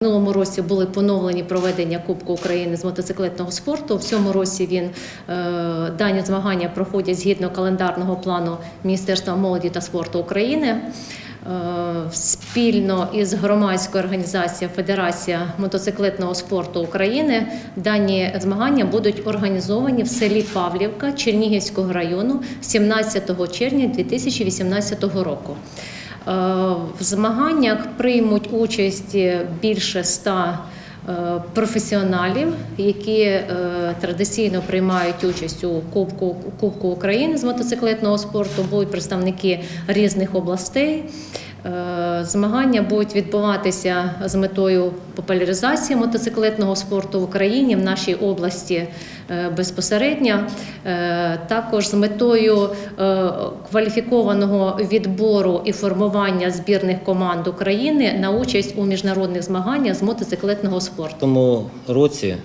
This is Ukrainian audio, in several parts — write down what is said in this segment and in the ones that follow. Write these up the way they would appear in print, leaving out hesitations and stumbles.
В минулому році були поновлені проведення Кубку України з мотоциклетного спорту. В цьому році дані змагання проходять згідно календарного плану Міністерства молоді та спорту України. Спільно із громадською організацією Федерація мотоциклетного спорту України дані змагання будуть організовані в селі Павлівка Чернігівського району 17 червня 2018 року. В змаганнях приймуть участь більше 100 професіоналів, які традиційно приймають участь у Кубку України з мотоциклетного спорту, будуть представники різних областей. Змагання будуть відбуватися з метою популяризації мотоциклетного спорту в Україні, в нашій області безпосередньо, також з метою кваліфікованого відбору і формування збірних команд України на участь у міжнародних змаганнях з мотоциклетного спорту. В тому році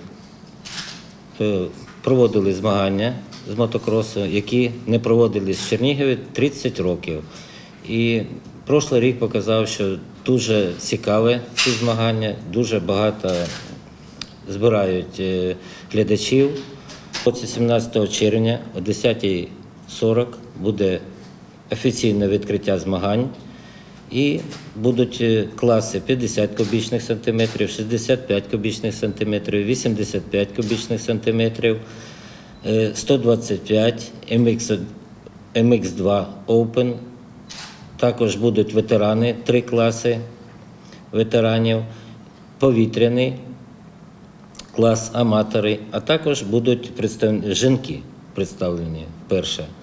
проводили змагання з мотокросу, які не проводились в Чернігові 30 років. І прошлий рік показав, що дуже цікаві ці змагання, дуже багато збирають глядачів. 17 червня о 10:40 буде офіційне відкриття змагань. І будуть класи 50 кубічних сантиметрів, 65 кубічних сантиметрів, 85 кубічних сантиметрів, 125, MX2 Open. Також будуть ветерани, 3 класи ветеранів, повітряний клас, аматори, а також будуть жінки представлені вперше.